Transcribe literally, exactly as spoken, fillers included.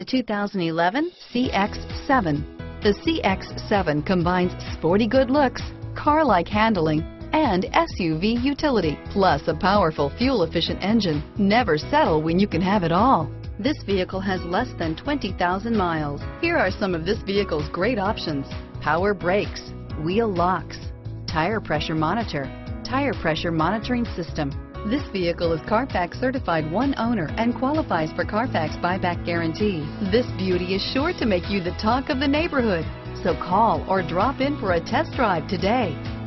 The two thousand eleven C X seven. The C X seven combines sporty good looks, car-like handling, and S U V utility, plus a powerful fuel-efficient engine. Never settle when you can have it all. This vehicle has less than twenty thousand miles. Here are some of this vehicle's great options: power brakes, wheel locks, tire pressure monitor, tire pressure monitoring system. This vehicle is Carfax certified one owner and qualifies for Carfax buyback guarantee. This beauty is sure to make you the talk of the neighborhood. So call or drop in for a test drive today.